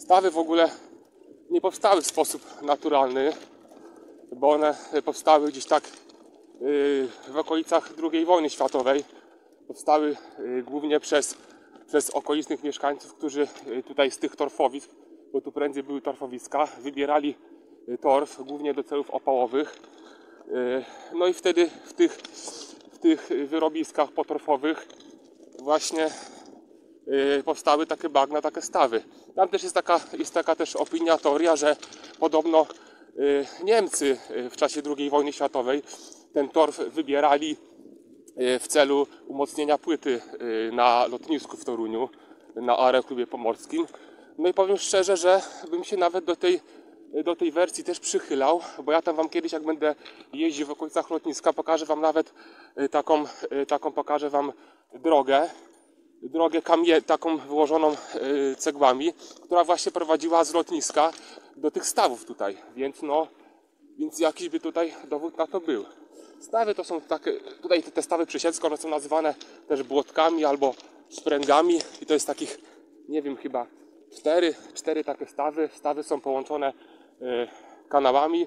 Stawy w ogóle nie powstały w sposób naturalny, bo one powstały gdzieś tak w okolicach II wojny światowej. Powstały głównie przez okolicznych mieszkańców, którzy tutaj z tych torfowisk, bo tu prędzej były torfowiska, wybierali torf głównie do celów opałowych. No i wtedy w tych wyrobiskach potorfowych właśnie powstały takie bagna, takie stawy. Tam też jest taka też opinia, teoria, że podobno Niemcy w czasie II wojny światowej ten torf wybierali w celu umocnienia płyty na lotnisku w Toruniu, na Aeroklubie Pomorskim. No i powiem szczerze, że bym się nawet do tej wersji też przychylał, bo ja tam wam kiedyś, jak będę jeździł w okolicach lotniska, pokażę wam nawet pokażę wam drogę taką wyłożoną cegłami, która właśnie prowadziła z lotniska do tych stawów tutaj, więc jakiś by tutaj dowód na to był. Stawy to są takie, tutaj te stawy przysiedzkie, one są nazywane też błotkami albo szpręgami i to jest takich, nie wiem, chyba cztery takie stawy. Stawy są połączone kanałami,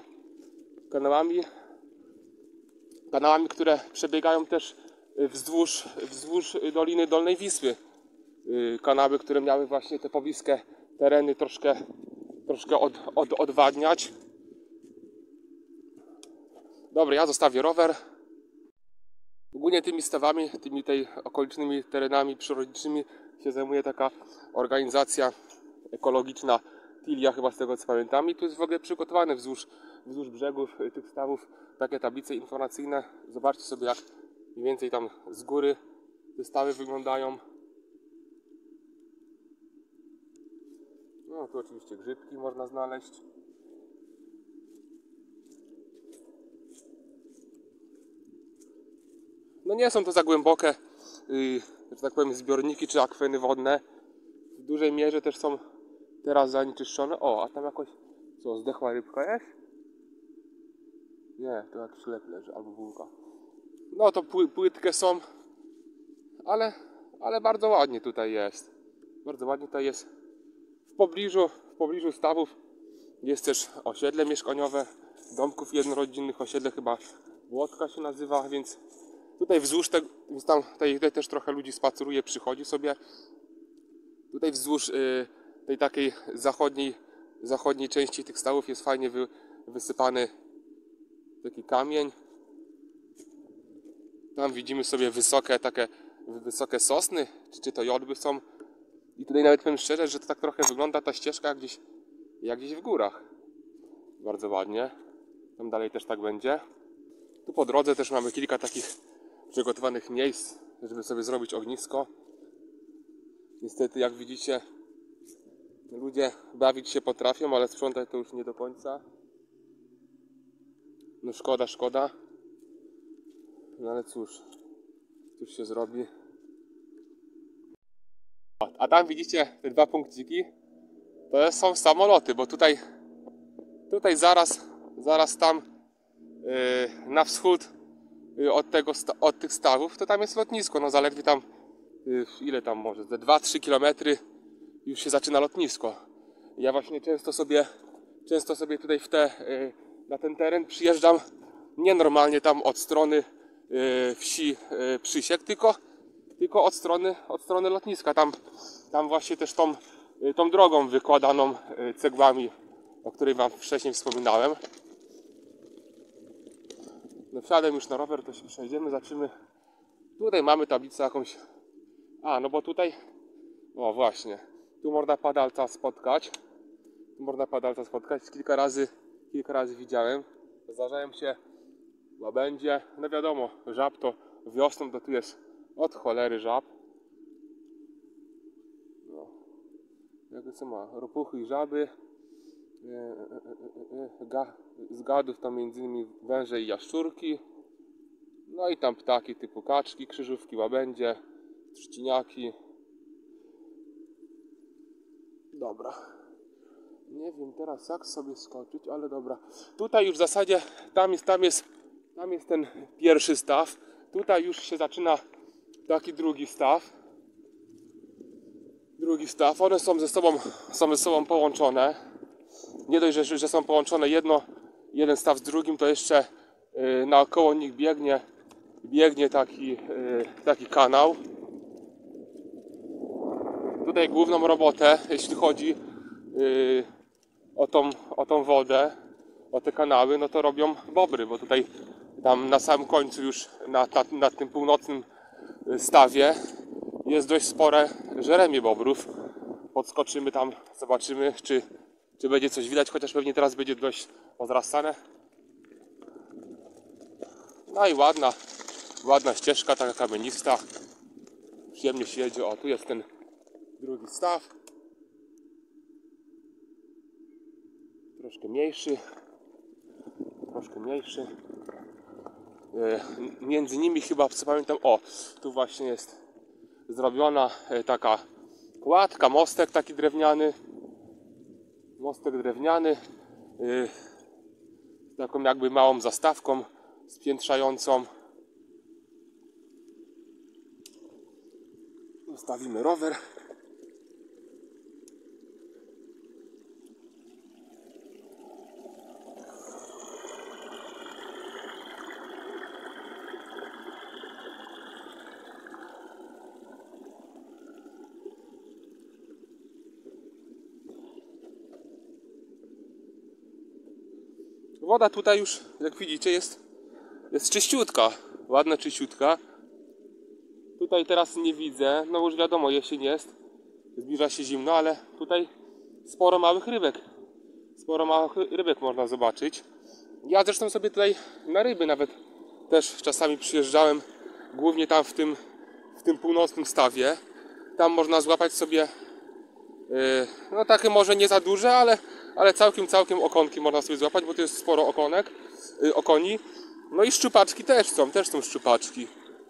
które przebiegają też wzdłuż Doliny Dolnej Wisły. Kanały, które miały właśnie te pobliskie tereny troszkę odwadniać. Dobra, ja zostawię rower. Ogólnie tymi stawami, tymi okolicznymi terenami przyrodniczymi się zajmuje taka organizacja ekologiczna Tilia, chyba z tego co pamiętam. I tu jest w ogóle przygotowane wzdłuż brzegów tych stawów takie tablice informacyjne. Zobaczcie sobie, jak mniej więcej tam z góry te stawy wyglądają. No tu oczywiście grzybki można znaleźć. No nie są to za głębokie, że tak powiem, zbiorniki czy akweny wodne. W dużej mierze też są teraz zanieczyszczone. O, a tam jakoś, co, zdechła rybka jest? Nie, to jakiś lep leży, albo bułka. No to płytkie są, ale bardzo ładnie tutaj jest. Bardzo ładnie tutaj jest. W pobliżu stawów jest też osiedle mieszkaniowe, domków jednorodzinnych, osiedle chyba Błotka się nazywa, więc tutaj wzdłuż tego, tutaj też trochę ludzi spaceruje, przychodzi sobie. Tutaj wzdłuż tej takiej zachodniej części tych stawów jest fajnie wysypany taki kamień. Tam widzimy sobie wysokie sosny, czy to jodły są. I tutaj nawet powiem szczerze, że to tak trochę wygląda ta ścieżka jak gdzieś w górach. Bardzo ładnie. Tam dalej też tak będzie. Tu po drodze też mamy kilka takich przygotowanych miejsc, żeby sobie zrobić ognisko. Niestety, jak widzicie, ludzie bawić się potrafią, ale sprzątać to już nie do końca. No szkoda. No ale cóż się zrobi. A tam widzicie te dwa punkciki? To są samoloty, bo tutaj zaraz tam na wschód od tych stawów, to tam jest lotnisko. No zaledwie tam, ile tam może, ze 2-3 km już się zaczyna lotnisko. Ja właśnie często sobie tutaj na ten teren przyjeżdżam nie normalnie tam od strony wsi Przysiek, tylko od strony lotniska. Tam właśnie też tą drogą wykładaną cegłami, o której wam wcześniej wspominałem. No wsiadłem już na rower, to się przejdziemy, zobaczymy. Tutaj mamy tablicę jakąś. A, no bo tutaj, o właśnie, tu można padalca spotkać. Kilka razy widziałem. Zdarzają się łabędzie. No wiadomo, żab to wiosną to tu jest od cholery żab. No. Jak co ma? Ropuchy i żaby. Z gadów tam m.in. węże i jaszczurki. No i tam ptaki typu kaczki, krzyżówki, łabędzie, trzciniaki. Dobra. Nie wiem teraz jak sobie skoczyć, ale dobra. Tutaj już w zasadzie tam jest ten pierwszy staw. Tutaj już się zaczyna taki drugi staw. drugi staw. One są ze sobą połączone. Nie dość, że są połączone jeden staw z drugim, to jeszcze naokoło nich biegnie taki kanał. Tutaj główną robotę, jeśli chodzi o tą wodę, o te kanały, no to robią bobry, bo tutaj tam na samym końcu już na tym północnym stawie jest dość spore żeremie bobrów. Podskoczymy tam, zobaczymy, czy będzie coś widać, chociaż pewnie teraz będzie dość pozrastane. No i ładna ścieżka, taka kamienista. Przyjemnie się jedzie. O, tu jest ten drugi staw. Troszkę mniejszy. Między nimi chyba, co pamiętam, o, tu właśnie jest zrobiona taka kładka, mostek taki drewniany. Z taką jakby małą zastawką spiętrzającą. Ustawimy rower. Woda tutaj już, jak widzicie, jest czyściutka, ładna czyściutka. Tutaj teraz nie widzę, no już wiadomo, jesień jest, zbliża się zimno, ale tutaj sporo małych rybek można zobaczyć. Ja zresztą sobie tutaj na ryby nawet też czasami przyjeżdżałem, głównie tam w tym północnym stawie. Tam można złapać sobie, no takie może nie za duże, ale całkiem okonki można sobie złapać, bo to jest sporo okoni. No i szczupaczki też są szczupaczki.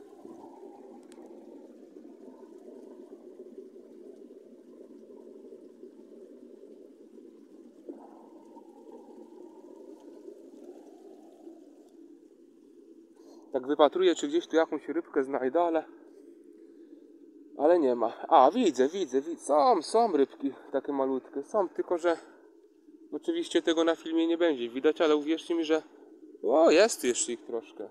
Tak wypatruję, czy gdzieś tu jakąś rybkę znajdę, ale nie ma. A, widzę. Są rybki takie malutkie. Są, tylko że oczywiście tego na filmie nie będzie widać, ale uwierzcie mi, że jest jeszcze ich troszkę.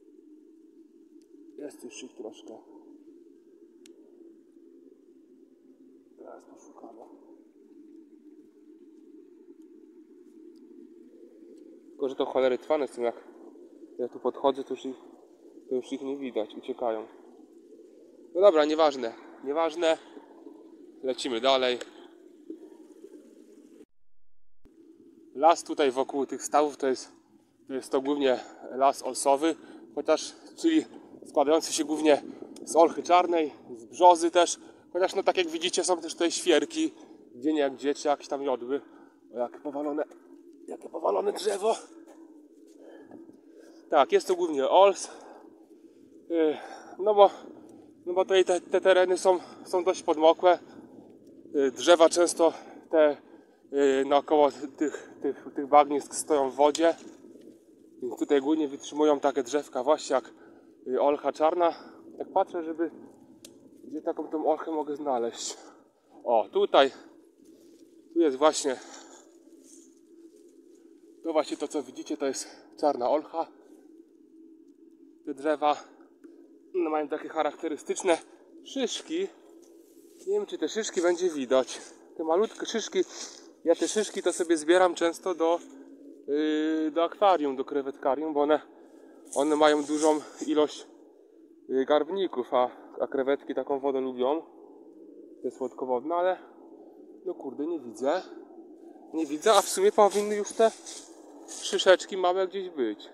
Teraz poszukamy. Tylko że to cholery trwane są, jak ja tu podchodzę, to już ich nie widać, uciekają. No dobra, nieważne. Lecimy dalej. Las tutaj wokół tych stawów to jest głównie las olsowy, czyli składający się głównie z olchy czarnej, z brzozy też, chociaż no tak jak widzicie są też tutaj świerki, gdzie nie jak gdzie, czy jakieś tam jodły. O, jakie powalone drzewo. Tak, jest to głównie ols, no bo tutaj te tereny są dość podmokłe, drzewa często naokoło tych bagnisk stoją w wodzie, więc tutaj głównie wytrzymują takie drzewka właśnie jak olcha czarna. Tak patrzę, gdzie taką tą olchę mogę znaleźć. O, tu jest właśnie to, co widzicie, to jest czarna olcha. Te drzewa mają takie charakterystyczne szyszki. Nie wiem, czy te szyszki będzie widać. Te malutkie szyszki. Ja te szyszki to sobie zbieram często do akwarium, do krewetkarium, bo one mają dużą ilość garbników, a krewetki taką wodę lubią. Te słodkowodne, ale no kurde, nie widzę, a w sumie powinny już te szyszeczki małe gdzieś być.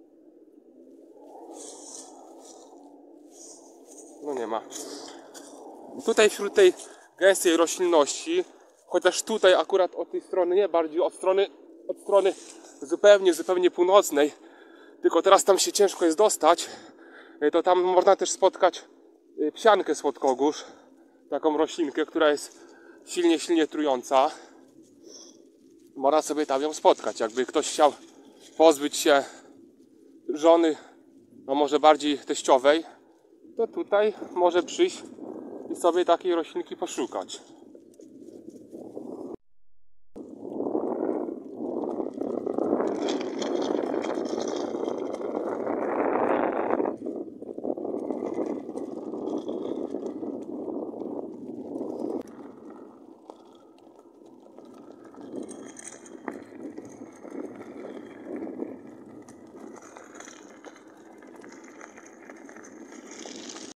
No nie ma. Tutaj wśród tej gęstej roślinności, chociaż tutaj akurat od tej strony nie, bardziej od strony zupełnie północnej, tylko teraz tam się ciężko jest dostać, to tam można też spotkać psiankę słodkogórz, taką roślinkę, która jest silnie trująca. Można sobie tam ją spotkać, jakby ktoś chciał pozbyć się żony, no może bardziej teściowej, to tutaj może przyjść i sobie takiej roślinki poszukać.